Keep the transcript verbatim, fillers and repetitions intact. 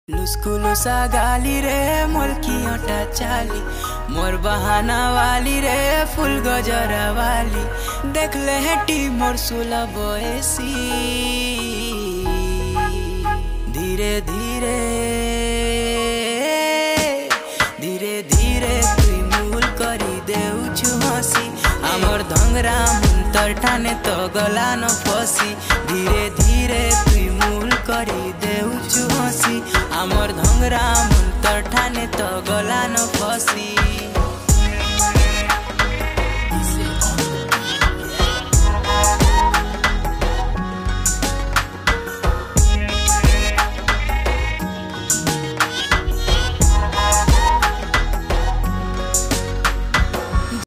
लुस्कुलुसा गाली रे मोलकी अटा चाली मोर बहाना वाली रे फुल गजरा वाली देख ले हेटी मोर सुला बयसी धीरे धीरे धीरे धीरे तुई मूल करी देउछु हसी आमर धंगरा मुंतर ठाने तो गला न फसी धीरे धीरे तुई मूल करी देउछु हसी आमर धंगरा मुंतर ठाने तो गला न फसी।